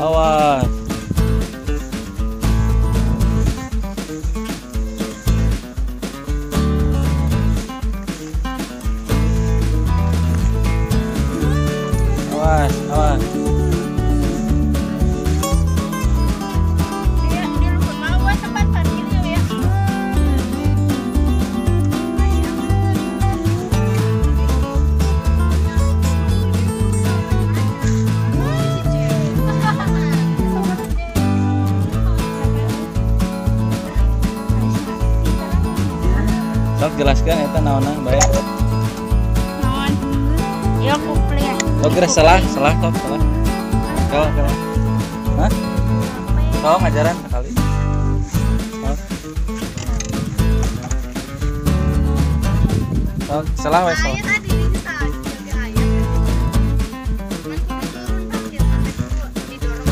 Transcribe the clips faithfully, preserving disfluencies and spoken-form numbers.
awas. Awas, awas. Dia dia luput mau tempat parkirnya ya. Sok jelaskan eta naonan bae. Naon? Ya kuplih. Oh kira salah, salah kok, salah. Kau, kau. Hah? Kau ngajaran sekali. Oh. Oh, salah wes salah. Ayat tadi kita jaga ayat. Cuman turun parkir sampai didorong.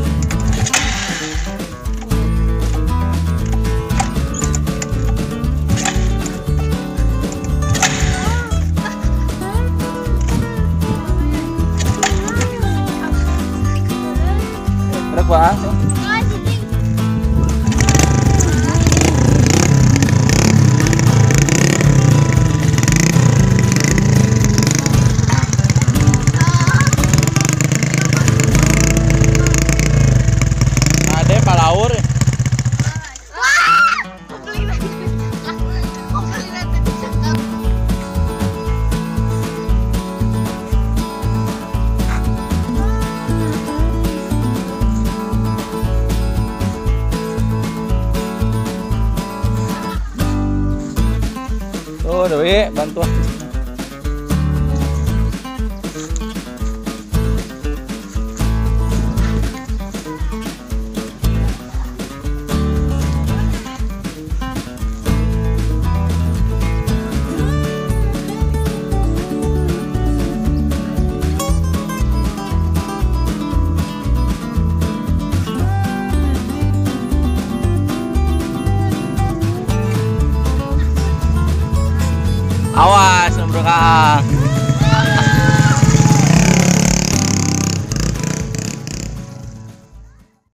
Berak bang, sih. Ah, cicing. Ade palaur. Wah! Keliling. Oh, keliling tadi cakep. Tuh, Dewi, bantu. Awas.